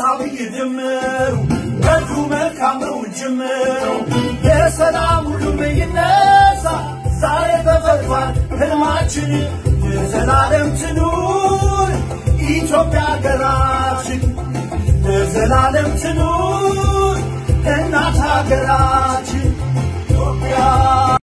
አብይ ድምሩ በዱ መልካም ነው ጅምሩ የሰላም ሁሉም ይነሳ ዛሬ ተፈቷል ህልማችን የዘላለም ትኑር ኢትዮጵያ ሀገራችን የዘላለም ትኑር እናት ሀገራችን